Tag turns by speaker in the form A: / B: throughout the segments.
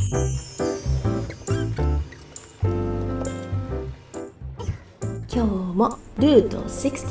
A: 今日もルート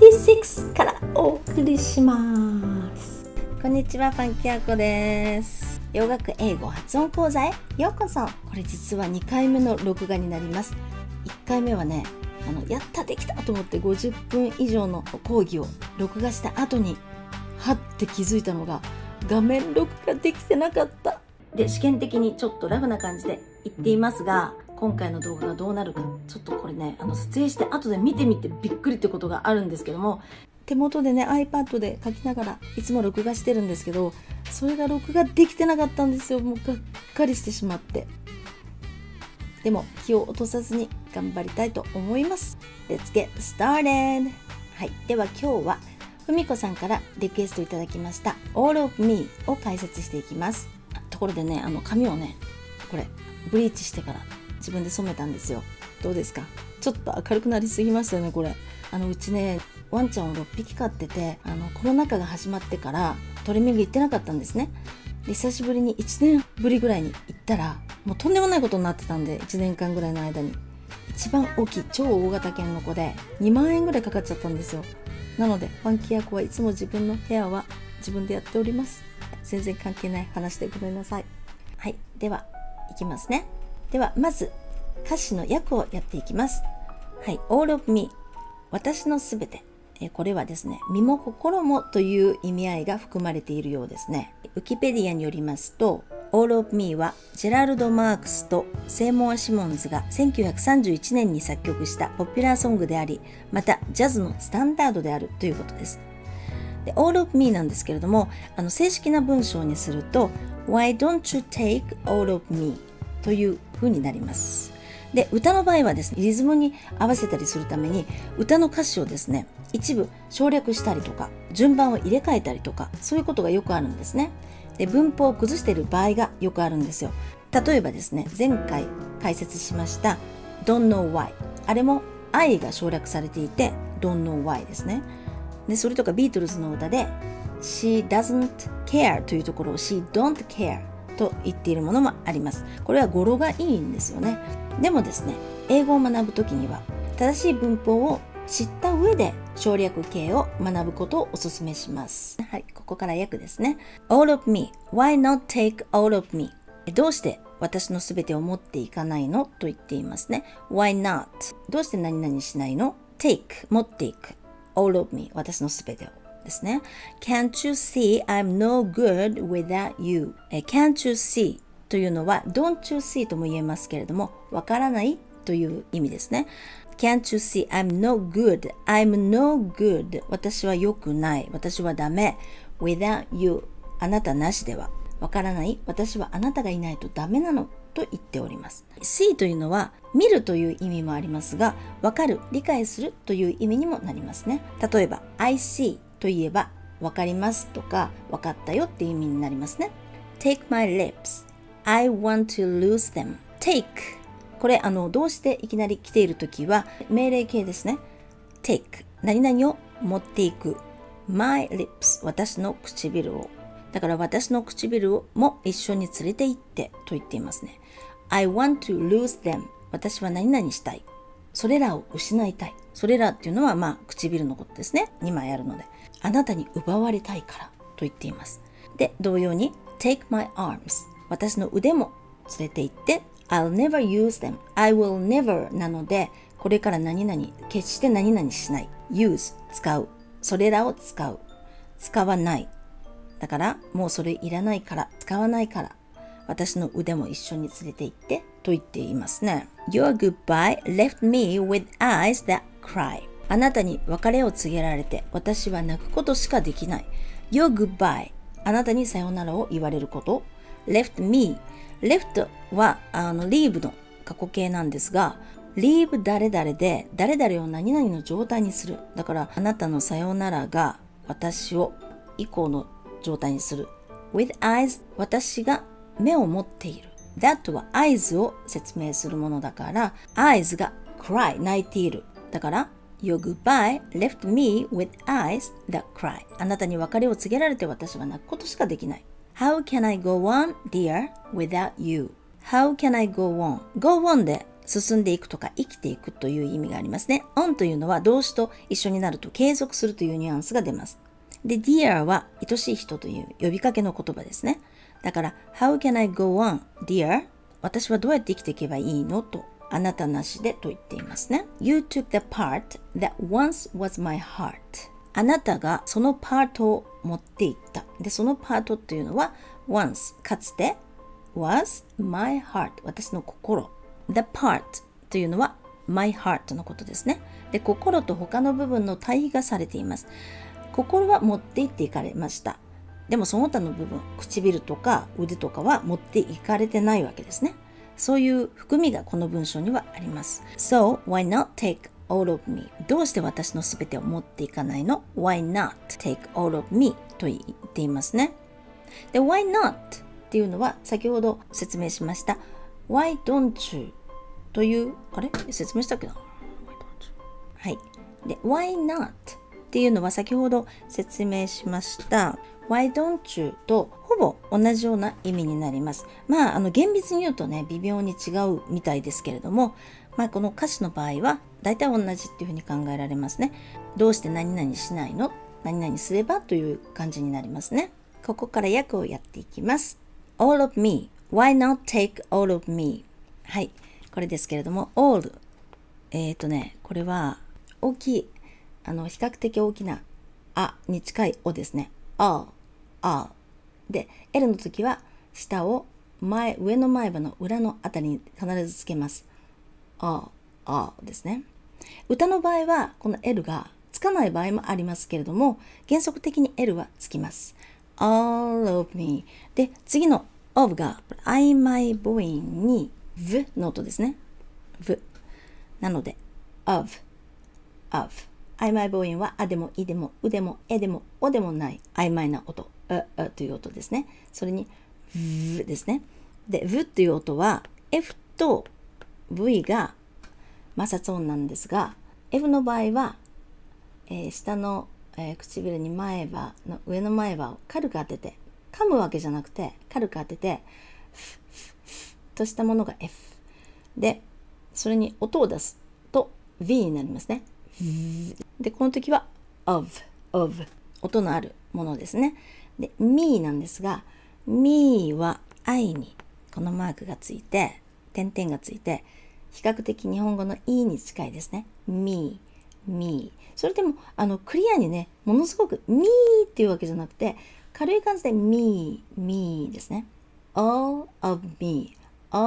A: 66からお送りします。こんにちは、ファンキーあこです。洋楽英語発音講座へようこそ。これ実は2回目の録画になります。1回目はね、やったできたと思って50分以上の講義を録画した後にはって気づいたのが画面録画できてなかった。で、試験的にちょっとラフな感じで言っていますが、今回の動画がどうなるか、ちょっとこれね、撮影して後で見てみてびっくりってことがあるんですけども、手元でね iPad で書きながらいつも録画してるんですけど、それが録画できてなかったんですよ。もうがっかりしてしまって。でも気を落とさずに頑張りたいと思います。 Let's get started。 はい、では今日はふみこさんからリクエストいただきました「All of Me」を解説していきます。ところでね、髪をね、これブリーチしてから自分で染めたんですよ。どうですか？ちょっと明るくなりすぎましたよね、これ。うちね、ワンちゃんを6匹飼ってて、コロナ禍が始まってからトリミング行ってなかったんですね。で、久しぶりに1年ぶりぐらいに行ったら、もうとんでもないことになってたんで、1年間ぐらいの間に。一番大きい超大型犬の子で2万円ぐらいかかっちゃったんですよ。なので、ファンキーアコはいつも自分のヘアは自分でやっております。全然関係ない話でごめんなさい。はい、では、いきますね。ではまず歌詞の訳をやっていきます。はい、All of me、 私のすべて。これはですね、身も心もという意味合いが含まれているようですね。ウィキペディアによりますと、All of me はジェラルド・マークスとセイモア・シモンズが1931年に作曲したポピュラーソングであり、またジャズのスタンダードであるということです。で、All of me なんですけれども、正式な文章にすると Why don't you take all of me という風になります。で、歌の場合はですね、リズムに合わせたりするために歌の歌詞をですね、一部省略したりとか順番を入れ替えたりとか、そういうことがよくあるんですね。で、文法を崩している場合がよくあるんですよ。例えばですね、前回解説しましたDon't know why、 あれも I が省略されていて Don't know why ですね。で、それとかビートルズの歌で She doesn't care というところを She don't care と言っているものもあります。これは語呂がいいんですよね。でもですね、英語を学ぶときには正しい文法を知った上で省略形を学ぶことをお勧めします。はい、ここから訳ですね。 All of me, why not take all of me、 どうして私のすべてを持っていかないのと言っていますね。 Why not、 どうして何々しないの。 Take、 持っていく。 All of me、 私のすべてをですね。 Can't you see I'm no good without you、 Can't you see というのは Don't you see とも言えますけれども、わからないという意味ですね。 Can't you see I'm no good、 I'm no good、 私は良くない、私はダメ。 without you、 あなたなしでは。わからない、私はあなたがいないとダメなのと言っております。 see というのは見るという意味もありますが、わかる、理解するという意味にもなりますね。例えば I see といえばわかりますとかわかったよっていう意味になりますね。 Take my lips、 I want to lose them。 Take、 これどうしていきなり来ているときは命令形ですね。 Take、 何々を持っていく。 My lips、 私の唇を。だから私の唇をも一緒に連れて行ってと言っていますね。 I want to lose them、 私は何々したい、それらを失いたい。それらっていうのは唇のことですね。2枚あるので、あなたに奪われたいからと言っています。で、同様に Take my arms、 私の腕も連れて行って I'll never use them、 I will never なので、これから何々、決して何々しない。 use、 使う、それらを使う、使わない。だからもうそれいらないから、使わないから、私の腕も一緒に連れて行ってと言っていますね。 Your goodbye left me with eyes that cry、 あなたに別れを告げられて私は泣くことしかできない。 Your goodbye、 あなたにさよならを言われること。 left me、 left はleave の過去形なんですが、 leave 誰々で誰々を何々の状態にする。だからあなたのさよならが私を以降の状態にする。 with eyes、 私が目を持っている。 that は eyes を説明するものだから、 eyes が cry、 泣いている。だから Your goodbye left me with eyes that cry、 あなたに別れを告げられて私は泣くことしかできない。 How can I go on, dear, without you、 How can I go on?Go on で進んでいくとか生きていくという意味がありますね。on というのは動詞と一緒になると継続するというニュアンスが出ます。で、dear は愛しい人という呼びかけの言葉ですね。だから、How can I go on, dear? 私はどうやって生きていけばいいのと、あなたなしでと言っていますね。You took the part that once was my heart. あなたがそのパートを持っていった。で、そのパートというのは once かつて was my heart 私の心。The part というのは my heart のことですね。で、心と他の部分の対比がされています。心は持って行っていかれました。でもその他の部分、唇とか腕とかは持っていかれてないわけですね。そういう含みがこの文章にはあります。So, why not take all of me? どうして私のすべてを持っていかないの？ Why not take all of me? と言っていますね。で、why not? っていうのは先ほど説明しました。Why don't you? という、あれ説明したっけな？はい。で、why not? っていうのは先ほど説明しました。Why don't you? とほぼ同じような意味になります。まあ、厳密に言うとね、微妙に違うみたいですけれども、まあ、この歌詞の場合は大体同じっていうふうに考えられますね。どうして何々しないの？何々すればという感じになりますね。ここから訳をやっていきます。All of me. Why not take all of me? はい。これですけれども、all。これは大きい、比較的大きなあに近いおですね。all。で、L の時は下を上の前歯の裏のあたりに必ずつけます。all ですね。歌の場合はこの L がつかない場合もありますけれども、原則的に L はつきます。all of me。で、次の of が I my boy に v の音ですね。v。なので of。I my boy はあでもいでもうでもえでもおでもない曖昧な音。という音ですね。それに v ですね。で、v という音は F と V が摩擦音なんですが、F の場合は、下の、唇に上の前歯を軽く当てて、噛むわけじゃなくて軽く当ててとしたものが F で、それに音を出すと V になりますね。で、この時は of 音のあるものですね。で、me なんですが、me は I にこのマークがついて、点々がついて、比較的日本語の E に近いですね。me。それでも、クリアにね、ものすごく me っていうわけじゃなくて、軽い感じで me ですね。all of me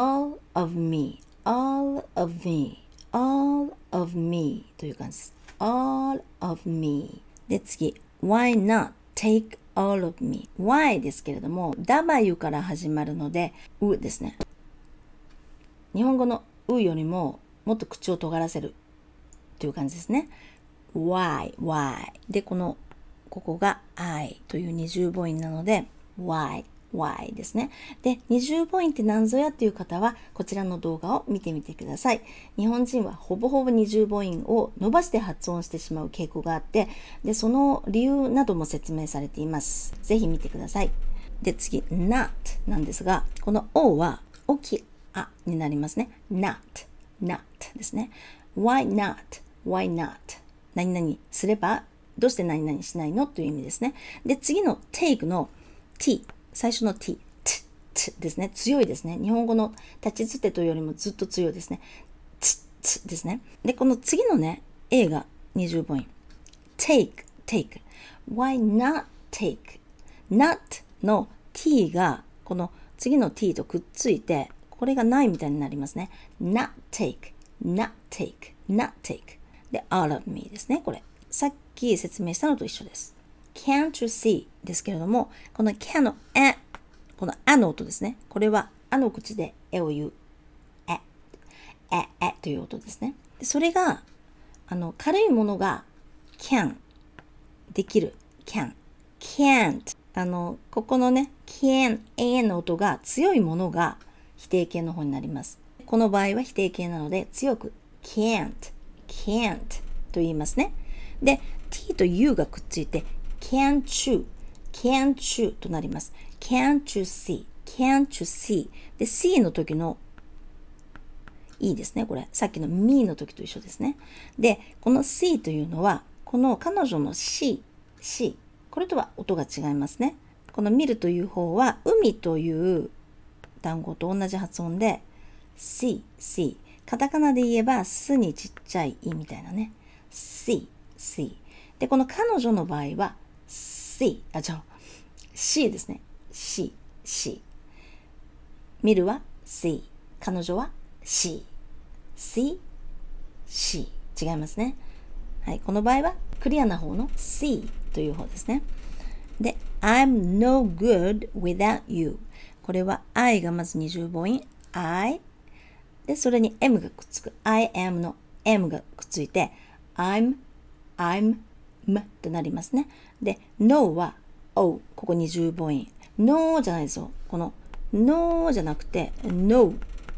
A: という感じです。all of me。で、次。why not take all of me。why ですけれども、W から始まるので、うですね。日本語のうよりももっと口を尖らせるという感じですね。why。で、ここが I という二重母音なので、why ですね。で、二重母音って何ぞやっていう方は、こちらの動画を見てみてください。日本人はほぼほぼ二重母音を伸ばして発音してしまう傾向があって、で、その理由なども説明されています。ぜひ見てください。で、次、not なんですが、この O は大きいあになりますね。not ですね。why not 何々すれば、どうして何々しないのという意味ですね。で、次の take の t、最初の t ですね。強いですね。日本語の立ちつてというよりもずっと強いですね。ですね。で、この次のね、A が二重母音。take。why not take？ not の t がこの次の t とくっついて、これがないみたいになりますね。not take。で、all of me ですね。これ。さっき説明したのと一緒です。can't you see ですけれども、この can のこのあの音ですね。これはあの口でえを言う。という音ですね。でそれが、軽いものが can できる。can't。ここのね、can の音が強いものが否定形の方になります。この場合は否定形なので強く can't と言いますね。で、t と u がくっついて can't you となります。can't you can't you see で see の時のいいですね。これさっきの me の時と一緒ですね。でこの see というのはこの彼女の she これとは音が違いますね。この見るという方は海という単語と同じ発音で see カタカナで言えばすにちっちゃいいみたいなね。see でこの彼女の場合は she ですね。she 見るは see 彼女は she 違いますね。はい、この場合はクリアな方の see という方ですね。で I'm no good without you これは I がまず20母音 I でそれに M がくっつく I am の M がくっついて I'm M となりますね。で No は O ここ20母音 No じゃないですよ。この No じゃなくて No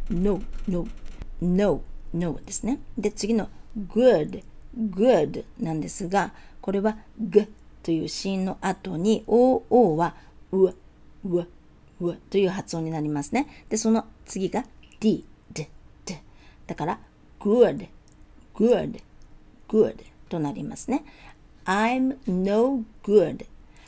A: ですね。で次の Good なんですがこれは G という子音の後に O は W という発音になりますね。でその次が D だから good となりますね。I'm no good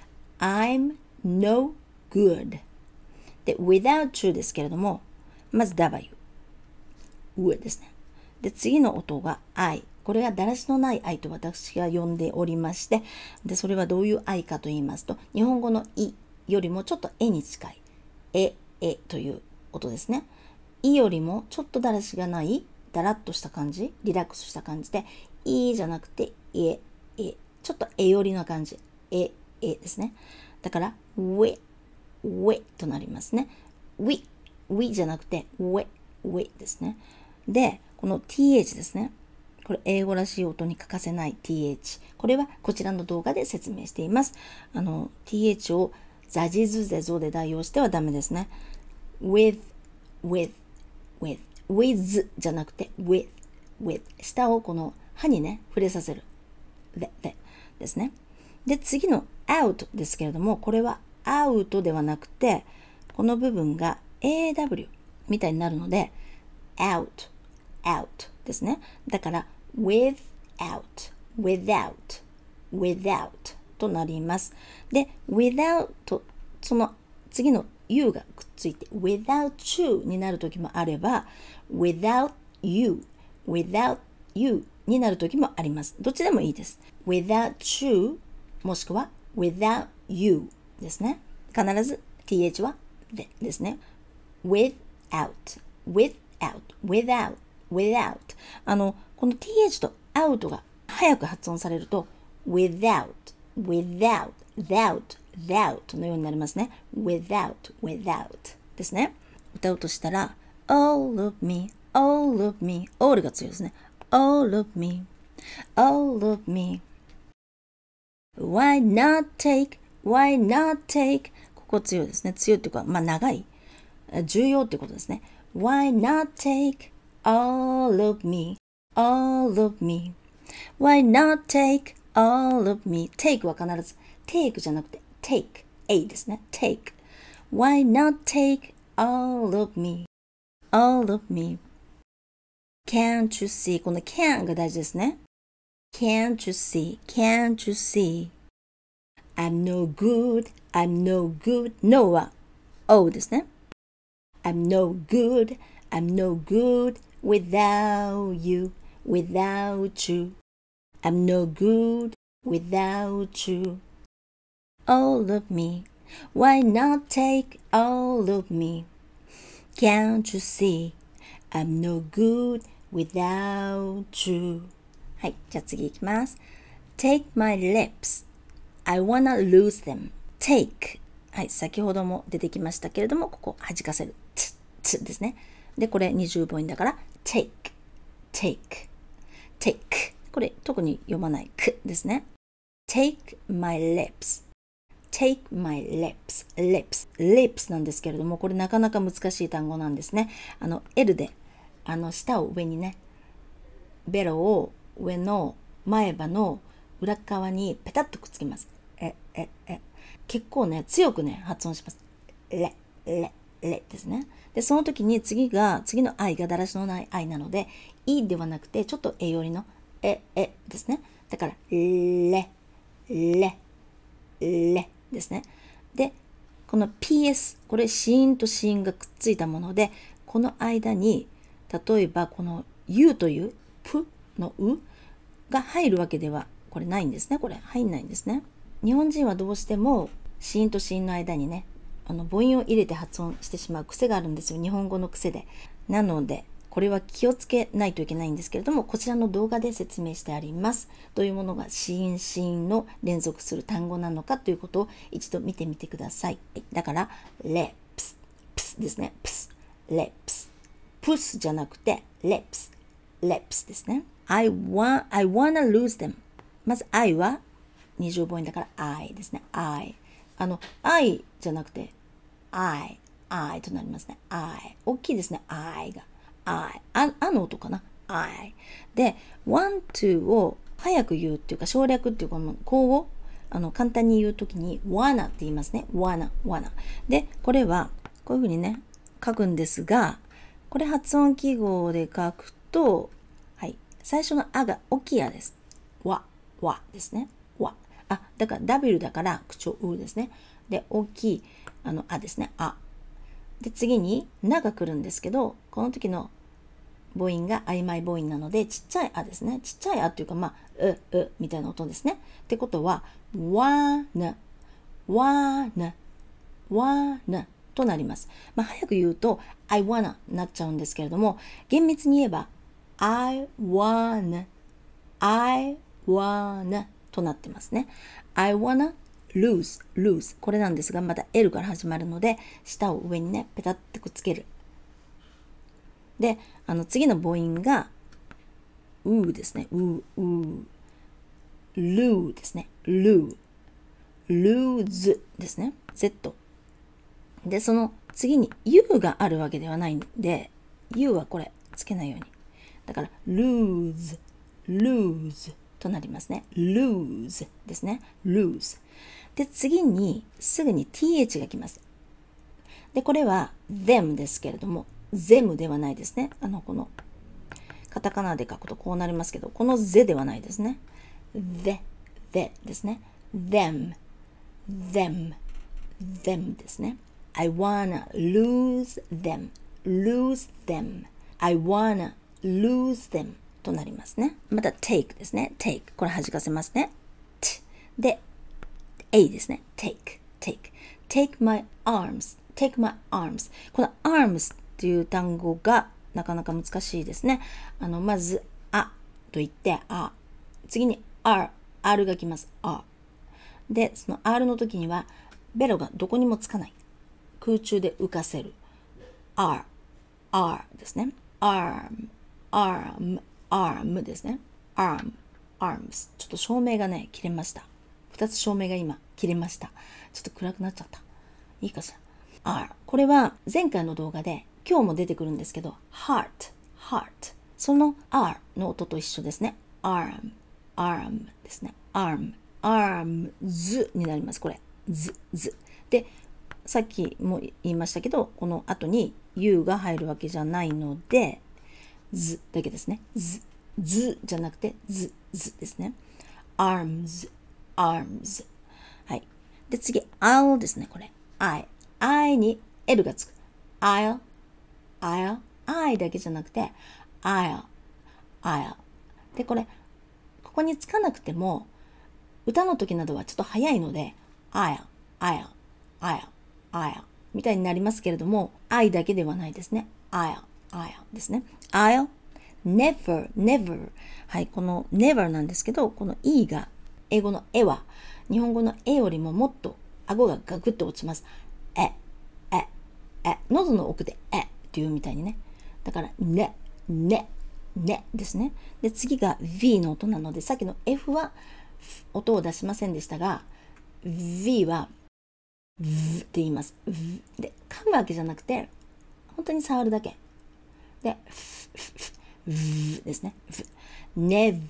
A: で without you ですけれどもまず W ですね。で次の音が I これがだらしのない愛と私が呼んでおりまして、でそれはどういう愛かと言いますと日本語のいよりもちょっとえに近いという音ですね。いよりもちょっとだらしがないだらっとした感じリラックスした感じでいじゃなくてちょっと寄りの感じですね。だからウェとなりますね。ウィじゃなくてウェですね。でこの th ですね。これ英語らしい音に欠かせない th。これはこちらの動画で説明しています。th をザジズゼゾで代用してはダメですね。with じゃなくて with 下をこの歯にね触れさせるですね。で次の out ですけれどもこれは out ではなくてこの部分が aw みたいになるので out ですね。だから without となります。で without その次の you がくっついて without you になる時もあれば without you になる時もあります。どっちでもいいです。without you もしくは without you ですね。必ず th はですね。without この th と out が早く発音されると without のようになりますね。without ですね。歌うとしたら all of me allが強いですね。all of me why not take ここ強いですね。強いっていうか長い重要っていうことですね。why not take all of me why not take all of me take は必ず take じゃなくて take a ですね。take why not take all of me can't you see この can が大事ですね。can't you see I'm no good no は O ですね。I'm no good without you I'm no good without you all of me why not take all of me can't you see I'm no good without you はい、じゃあ次いきます。Take my lips I wanna lose them take はい、先ほども出てきましたけれどもここ弾かせるつですね。でこれ20母音だから take これ特に読まないくですね。take my lips lips なんですけれどもこれなかなか難しい単語なんですね。L で舌を上にねベロを上の前歯の裏側にペタッとくっつけます。結構ね強くね発音します。 れですね。で、その時に次のIがだらしのない I なので、いではなくて、ちょっとえよりのですね。だから、れですね。で、この PS、これ子音と子音がくっついたもので、この間に、例えばこの U というプのうが入るわけでは、これないんですね。これ入んないんですね。日本人はどうしても子音と子音の間にね、母音を入れて発音してしまう癖があるんですよ。日本語の癖で。なので、これは気をつけないといけないんですけれども、こちらの動画で説明してあります。どういうものが子音子音の連続する単語なのかということを一度見てみてください。だから、レプス、プスですね。プス、レプス。プスじゃなくて、レプス、レプスですね。I wanna lose them。まず I は20母音だから I ですね。I。I じゃなくて I となりますね。I。大きいですね。I が。I。の音かな。I。で、want to を早く言うっていうか省略っていうか、こうを簡単に言うときに wanna って言いますね。wanna。で、これはこういうふうにね、書くんですが、これ発音記号で書くと、はい。最初のあが大きいあです。わですね。わ。だから W だから口調うですね。で、大きいあですね。あ。で、次になが来るんですけど、この時の母音が曖昧母音なので、ちっちゃいあですね。ちっちゃいあっていうか、みたいな音ですね。ってことは、わなとなります。早く言うと、I wanna なっちゃうんですけれども、厳密に言えば、I wanna となってますね。I wanna lose これなんですが、また L から始まるので、舌を上にね、ペタッとくっつける。で、次の母音が、うですね。ルですね。lose ですね。Z。で、その次に U があるわけではないんで、U はこれ、つけないように。だから、lose となりますね。lose ですね。lose。で、次に、すぐに th が来ます。で、これは them ですけれども、them ではないですね。この、カタカナで書くとこうなりますけど、このぜではないですね。でですね。them ですね。I wanna lose them. I wanna lose them となりますね。また take ですね。take これ弾かせますね。で、A ですね。take my arms この arms っていう単語がなかなか難しいですね。まずあと言って次に R が来ます。で、その R の時にはベロがどこにもつかない。空中で浮かせる。R ですね。arm ですね。arms。ちょっと照明がね、切れました。2つ照明が今切れました。ちょっと暗くなっちゃった。いいかしら。R。これは前回の動画で今日も出てくるんですけど、heart。その R の音と一緒ですね。arm ですね。arms になります。これ。ず。で、さっきも言いましたけど、この後に U が入るわけじゃないので、ずだけですね。ずじゃなくて、ずですね。arms。はい。で、次、I'll ですね、これ。I に L がつく。I だけじゃなくて、I'll。で、ここにつかなくても、歌の時などはちょっと早いので、I'll みたいになりますけれども、I だけではないですね。I'll ですね。I'll never。はい、この never なんですけど、この E が、英語のえは、日本語のえよりももっと顎がガクッと落ちます。喉の奥でっていうみたいにね。だから、ねですね。で、次が V の音なので、さっきの F は音を出しませんでしたが、V はVって言います。で、噛むわけじゃなくて、本当に触るだけ。で、V ですね。ね。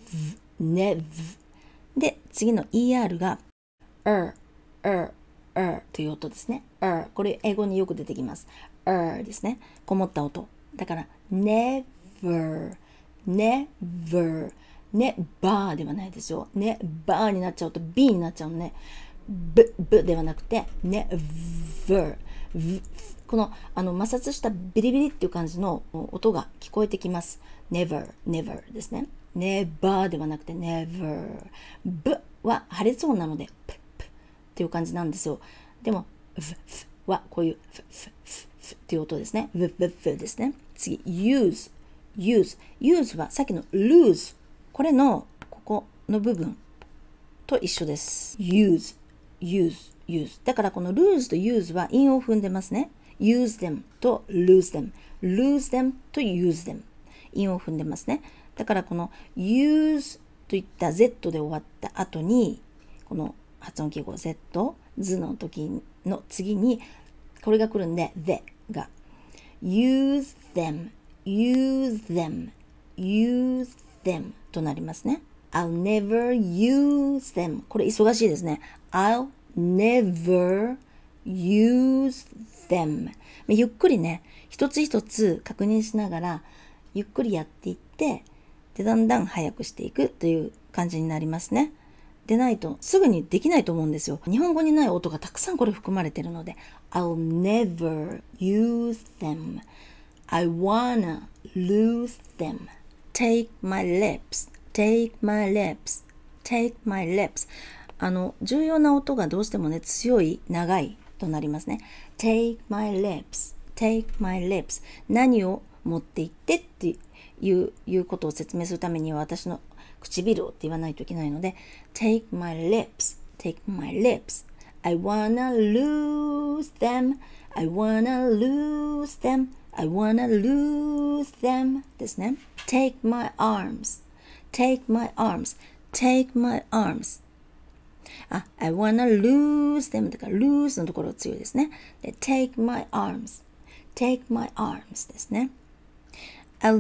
A: で、次の ER が、という音ですね。これ英語によく出てきます。 ですね。こもった音。だから、never、never、never ではないですよ。never になっちゃうと b になっちゃうのね。b ではなくて、never。この摩擦したビリビリっていう感じの音が聞こえてきます。never ですね。never ではなくて never。b は破裂音なので、p っていう感じなんですよ。でも、はこういうっていう音ですね。ですね。次、use はさっきの lose。これのここの部分と一緒です。use。だからこの lose と use は韻を踏んでますね。use them と lose them。lose them と use them。韻を踏んでますね。だからこの use といった Z で終わった後に、この発音記号 Z、図の時の次に、これが来るんで、the が。use them となりますね。I'll never use them。これ忙しいですね。I'll never use them。ゆっくりね、一つ一つ確認しながら、ゆっくりやっていって、で、だんだん早くしていくという感じになりますね。でないと、すぐにできないと思うんですよ。日本語にない音がたくさんこれ含まれているので、I'll never use them。I wanna lose them。Take my lips。Take my lips。Take my lips。重要な音がどうしてもね、強い、長いとなりますね。Take my lips。Take my lips。何を持って行ってっていうことを説明するためには私の唇をって言わないといけないので Take my lips。Take my lips。I wanna lose them。I wanna lose them。I wanna lose them ですね。Take my arms。Take my arms。Take my arms。I wanna lose them だから lose のところ強いですね。で Take my arms。Take my arms ですね。I'll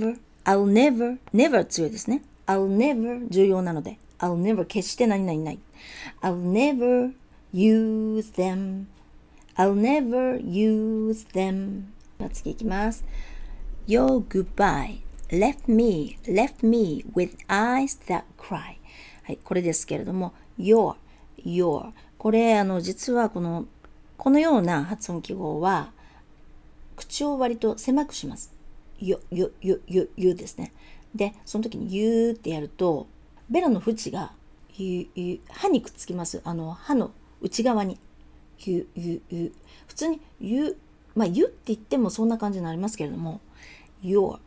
A: never 強いですね。I'll never 重要なので I'll never 決して何々ない。I'll never use them。I'll never use them。次いきます。Your goodbye left me with eyes that cry。はい、これですけれども、your。これ、実はこのような発音記号は、口を割と狭くします。よですね。で、その時にゆってやると、ベロの縁が歯にくっつきます。歯の内側に。普通にゆって言ってもそんな感じになりますけれども、your。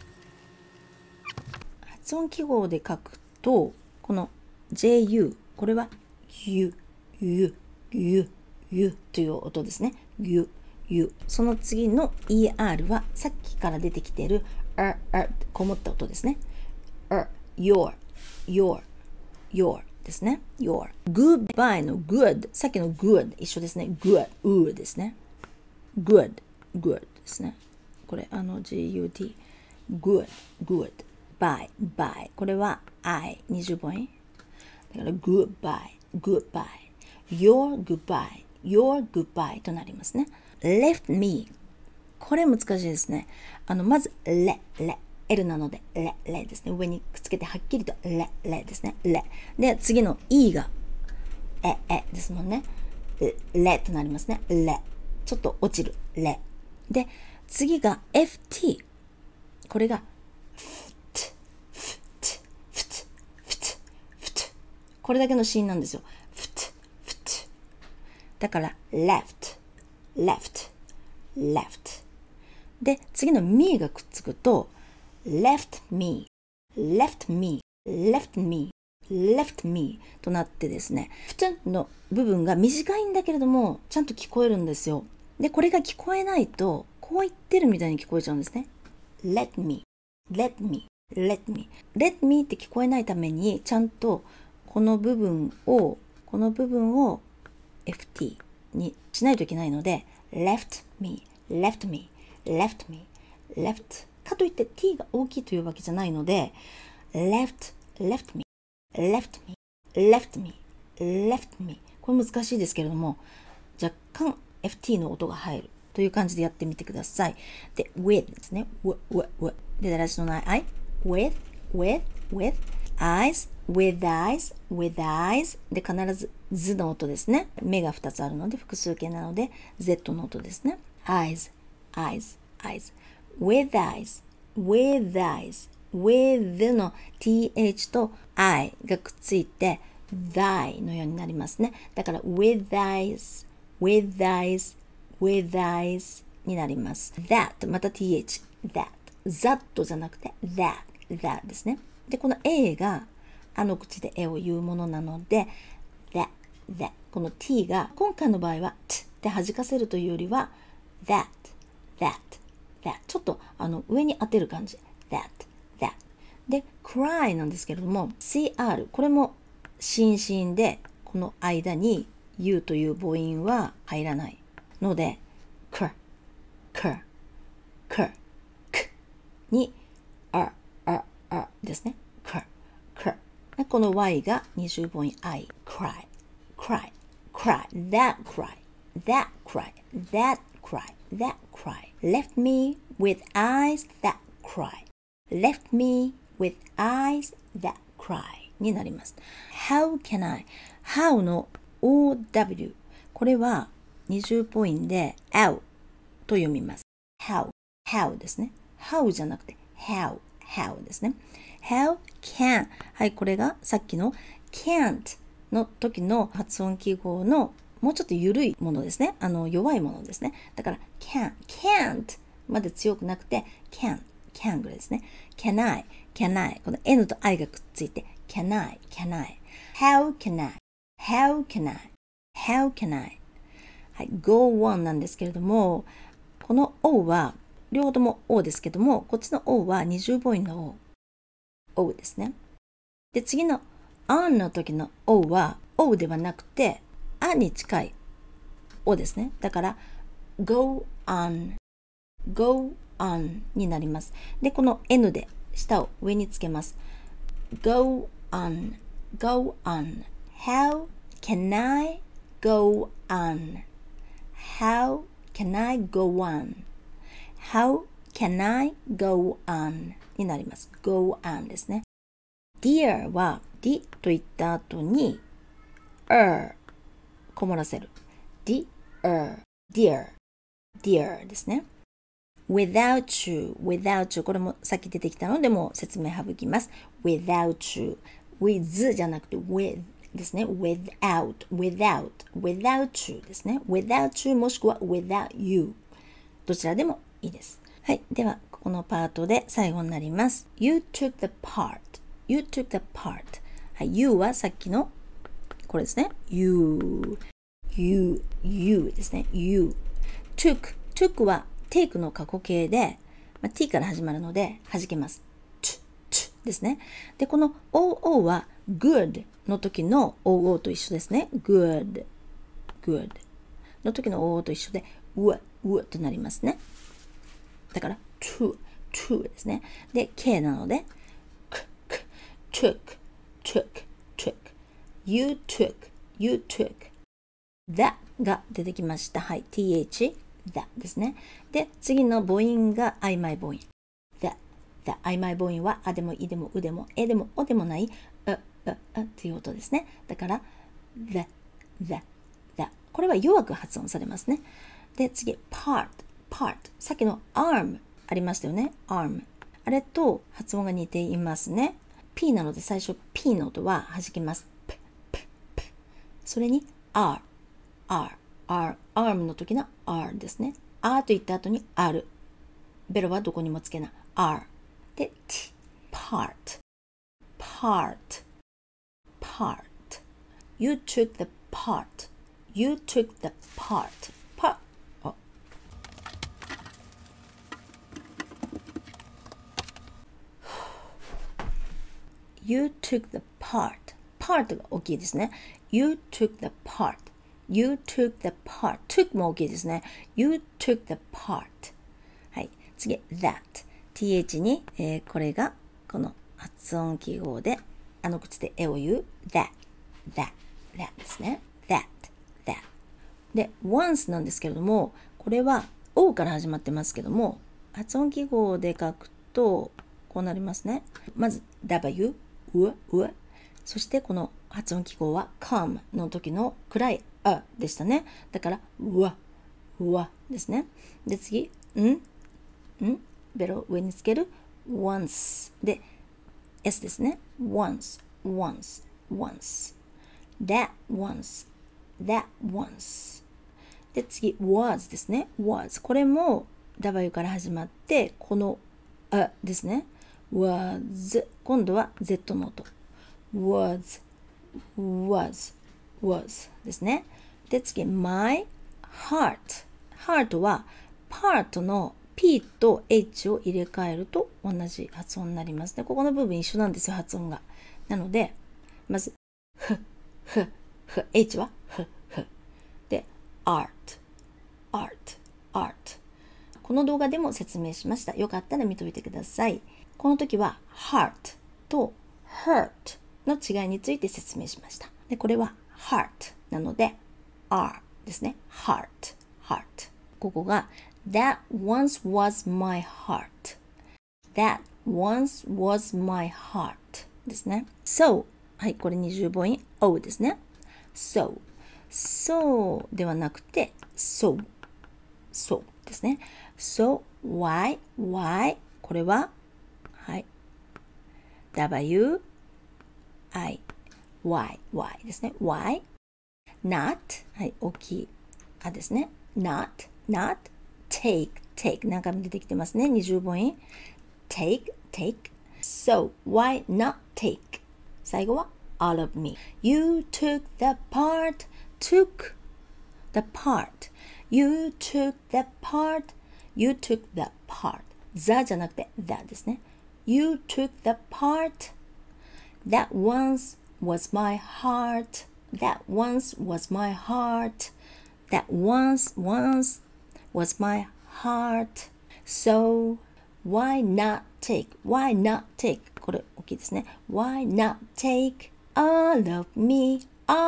A: 発音記号で書くと、この ju、これはゆという音ですね。ゆ。その次の er はさっきから出てきているこもった音ですね。your ですね。your。goodbye の good、さっきの good 一緒ですね。good ですね。good ですね。これgud good bye これは I 20母音だから goodbye your goodbye となりますね。left me これ難しいですね。まずL なのでレですね。上にくっつけてはっきりとレですね。で次の E がですもんね。レとなりますね。レちょっと落ちるレで次が FT これがこれだけのシーンなんですよ。だから left で次の me がくっつくと left me となってですね、ふつの部分が短いんだけれどもちゃんと聞こえるんですよ。でこれが聞こえないとこう言ってるみたいに聞こえちゃうんですね。let me って聞こえないためにちゃんとこの部分を FT にしないといけないので left me かといって t が大きいというわけじゃないので left me これ難しいですけれども若干 FT の音が入るという感じでやってみてください。で、with ですね。で、だらしのない I。with, eyes, with eyes。で、必ずZの音ですね。目が2つあるので、複数形なので、Z の音ですね。eyes。with eyes。with の th と I がくっついて、thy のようになりますね。だから、with eyes になります。that また th、that じゃなくて that ですね。で、この a があの口で絵を言うものなので that この t が今回の場合は t で弾かせるというよりは that ちょっと上に当てる感じ that で cry なんですけれども cr これも心身でこの間に u という母音は入らないので k に r ですね。この y が二重母音 I cry that cry left me with eyes that cry になります。How can I？How の OW これは二重母音で Ow と読みます。How ですね。How じゃなくて How ですね。How can はい、これがさっきの can't の時の発音記号のもうちょっと緩いものですね。弱いものですね。だから can't まで強くなくて can ぐらいですね。can I この N と I がくっついて can I How can I はい、go on なんですけれどもこの O は両方とも O ですけどもこっちの O は二重母音の O ですね。で次の on の時の O は O ではなくてあに近い O ですね。だから go on になります。でこの N で下を上につけます。go on How can I go on How can I go on になります。go on ですね。Dear は D と言った後にこもらせる。Dear ですね。Without you これもさっき出てきたのでもう説明省きます。Without you with じゃなくて with ですね。without you ですね。without you もしくは without you どちらでもいいです。はい。では、このパートで最後になります。You took the part はい。You はさっきのこれですね。You ですね。You took は take の過去形で、t から始まるので弾けます。ですね。で、この oo は good の時の oo と一緒ですね。good の時の oo と一緒で u となりますね。だから true ですね。で、k なので took you took that が出てきました。はい。th that ですね。で、次の母音が曖昧母音。曖昧母音はあでもいでもうでもえでもおでもないっていう音ですね。だから the これは弱く発音されますね。で、次 part さっきの arm ありましたよね。arm あれと発音が似ていますね。P なので最初 P の音は弾けます。それに arm の時の R ですね。R と言った後に R。ベロはどこにもつけない。R。で、T。part。You took the part. You took the part. You took the part. part が大きいですね。You took the part.You took the part. took も大きいですね。You took the part. はい。次、that. th に、これがこの発音記号で、あの口で絵を言う that ですね。that. で、once なんですけれども、これは O から始まってますけども、発音記号で書くとこうなりますね。まず W、そしてこの発音記号は come の時の暗いあでしたね。だからうわですね。で次ベロを上につける once で S ですね。once that once で次 was ですね。was これも W から始まってこのあですね。was 今度は Z の音 was ですね。で次 my heart はパートの P と H を入れ替えると同じ発音になりますね。ここの部分一緒なんですよ、発音が。なのでまずH はで art この動画でも説明しました。よかったら見といてください。この時は heart と hurt の違いについて説明しました。でこれは heart なので R ですね。heart ここが That once was my heart ですね。So はい、これ20母音 O ですね。So ではなくて so ですね。So why これははい W I Y ですね。Why not はい、大きいあですね。not take 何回も出てきてますね。20母音 take So why not take 最後は all of me You took the part You took the part the じゃなくて the ですね。You took the part That once was my heart That once was my heart So why not take これ大きいですね。Why not take all of me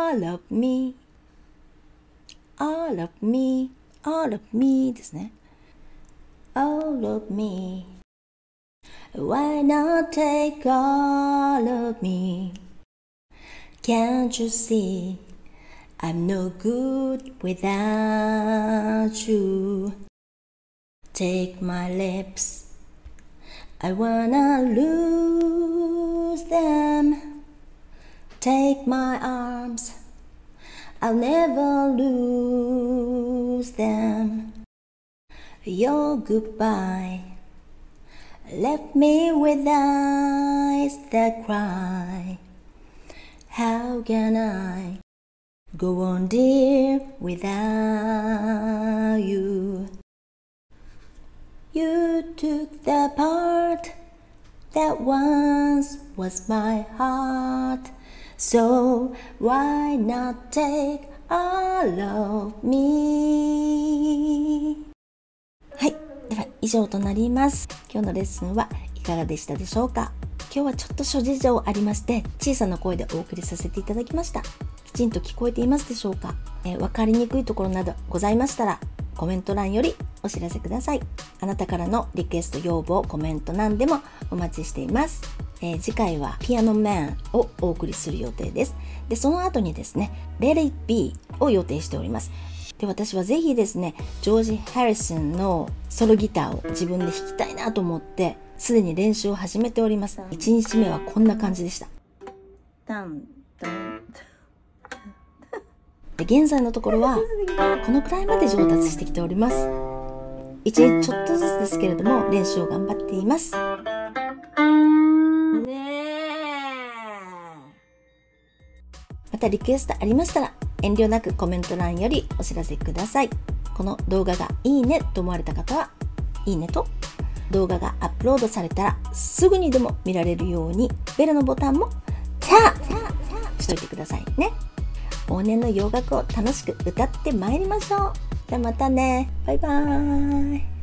A: ですね。All of me Why not take all of me Can't you see I'm no good without you Take my lips I wanna lose them Take my arms I'll never lose them Your goodbye left me with eyes that cry How can I go on dear without you You took the part that once was my heart So why not take all of me はい、では以上となります。今日のレッスンはいかがでしたでしょうか。今日はちょっと諸事情ありまして小さな声でお送りさせていただきました。きちんと聞こえていますでしょうか。分かりにくいところなどございましたらコメント欄よりお知らせください。あなたからのリクエスト要望コメント欄でもお待ちしています。次回はピアノマンをお送りする予定です。でその後にですね Let It Be を予定しております。で私はぜひですねジョージ・ハリソンのソロギターを自分で弾きたいなと思ってすでに練習を始めております。1日目はこんな感じでした。で現在のところはこのくらいまで上達してきております。1日ちょっとずつですけれども練習を頑張っています。またリクエストありましたら遠慮なくコメント欄よりお知らせください。この動画がいいねと思われた方はいいねと、動画がアップロードされたらすぐにでも見られるようにベルのボタンもタッしといてくださいね。往年の洋楽を楽しく歌ってまいりましょう。じゃあまたね。バイバーイ。